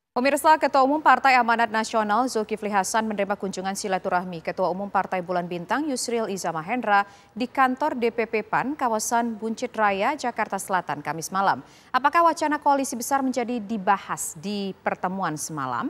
Pemirsa, Ketua Umum Partai Amanat Nasional Zulkifli Hasan menerima kunjungan silaturahmi Ketua Umum Partai Bulan Bintang Yusril Iza Mahendra di kantor DPP PAN kawasan Buncit Raya, Jakarta Selatan, Kamis malam. Apakah wacana koalisi besar menjadi dibahas di pertemuan semalam?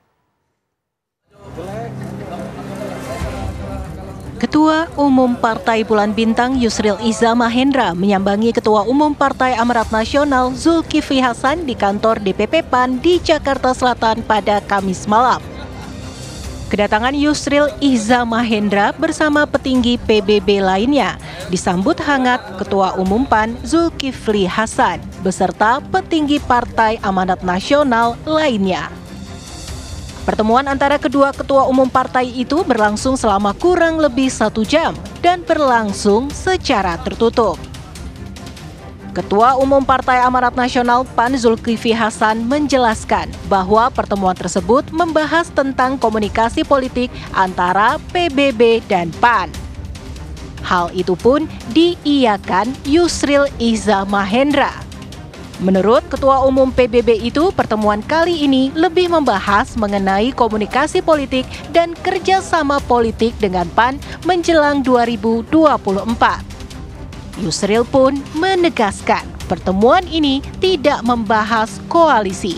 Ketua Umum Partai Bulan Bintang Yusril Iza Mahendra menyambangi Ketua Umum Partai Amanat Nasional Zulkifli Hasan di kantor DPP PAN di Jakarta Selatan pada Kamis malam. Kedatangan Yusril Iza Mahendra bersama petinggi PBB lainnya disambut hangat Ketua Umum PAN Zulkifli Hasan beserta petinggi Partai Amanat Nasional lainnya. Pertemuan antara kedua ketua umum partai itu berlangsung selama kurang lebih 1 jam dan berlangsung secara tertutup. Ketua Umum Partai Amanat Nasional PAN Zulkifli Hasan menjelaskan bahwa pertemuan tersebut membahas tentang komunikasi politik antara PBB dan PAN. Hal itu pun diiyakan Yusril Iza Mahendra. Menurut Ketua Umum PBB itu, pertemuan kali ini lebih membahas mengenai komunikasi politik dan kerjasama politik dengan PAN menjelang 2024. Yusril pun menegaskan pertemuan ini tidak membahas koalisi.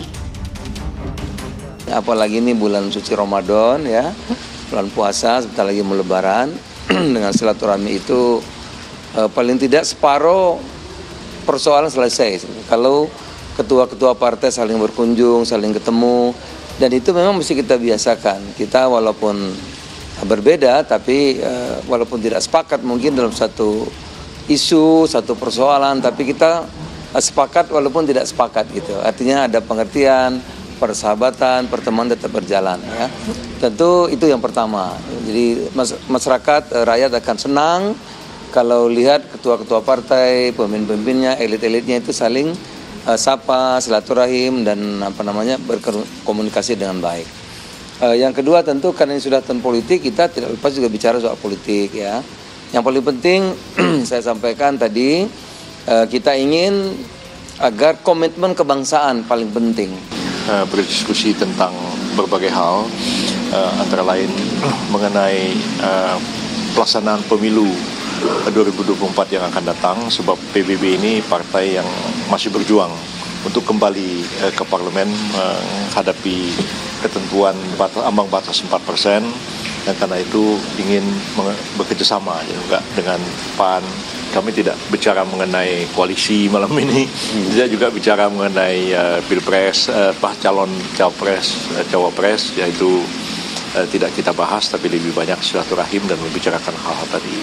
Apalagi ini bulan suci Ramadan ya, bulan puasa, sebentar lagi mau Lebaran. Dengan silaturahmi itu paling tidak separuh persoalan selesai. Kalau ketua-ketua partai saling berkunjung, saling ketemu, dan itu memang mesti kita biasakan. Kita walaupun berbeda, tapi walaupun tidak sepakat mungkin dalam satu isu, satu persoalan, tapi kita sepakat walaupun tidak sepakat gitu. Artinya ada pengertian, persahabatan, pertemuan tetap berjalan. Ya. Tentu itu yang pertama. Jadi masyarakat, rakyat akan senang kalau lihat ketua-ketua partai, pemimpin-pemimpinnya, elit-elitnya itu saling sapa, silaturahim, dan berkomunikasi dengan baik. Yang kedua tentu karena ini sudah tahun politik, kita tidak lupa juga bicara soal politik ya. Yang paling penting saya sampaikan tadi, kita ingin agar komitmen kebangsaan paling penting. Berdiskusi tentang berbagai hal, antara lain mengenai pelaksanaan pemilu 2024 yang akan datang, sebab PBB ini partai yang masih berjuang untuk kembali ke parlemen menghadapi ketentuan ambang batas 4%, dan karena itu ingin bekerjasama juga dengan PAN. Kami tidak bicara mengenai koalisi malam ini, kita juga bicara mengenai pilpres, calon cawapres, yaitu tidak kita bahas, tapi lebih banyak silaturahim dan membicarakan hal-hal tadi.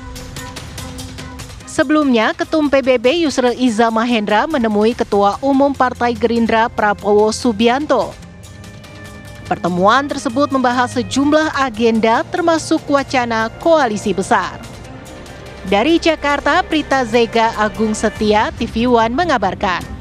Sebelumnya, Ketum PBB Yusril Iza Mahendra menemui Ketua Umum Partai Gerindra Prabowo Subianto. Pertemuan tersebut membahas sejumlah agenda termasuk wacana koalisi besar. Dari Jakarta, Prita Zega Agung Setia, TV One mengabarkan.